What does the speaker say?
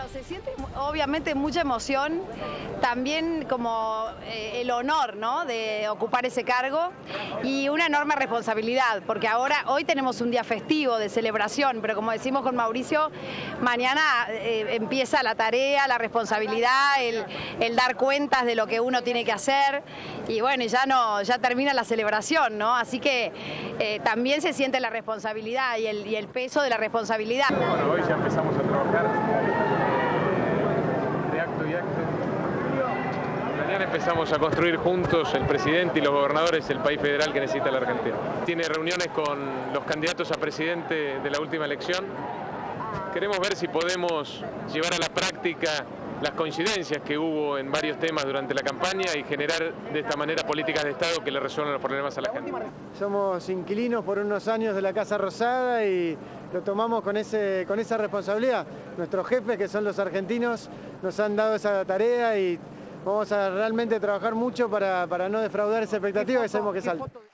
se siente obviamente mucha emoción, también como el honor, ¿no?, de ocupar ese cargo y una enorme responsabilidad, porque hoy tenemos un día festivo de celebración, pero como decimos con Mauricio, mañana empieza la tarea, la responsabilidad, el dar cuentas de lo que uno tiene que hacer y bueno, ya termina la celebración, ¿no? Así que también se siente la responsabilidad y el peso de la responsabilidad. Bueno, hoy ya empezamos a trabajar de acto y acto. Mañana empezamos a construir juntos, el presidente y los gobernadores, el país federal que necesita la Argentina. Tiene reuniones con los candidatos a presidente de la última elección. Queremos ver si podemos llevar a la práctica las coincidencias que hubo en varios temas durante la campaña y generar de esta manera políticas de Estado que le resuelvan los problemas a la gente. Somos inquilinos por unos años de la Casa Rosada y lo tomamos con esa responsabilidad. Nuestros jefes, que son los argentinos, nos han dado esa tarea y vamos a realmente trabajar mucho para no defraudar esa expectativa que sabemos que es alta.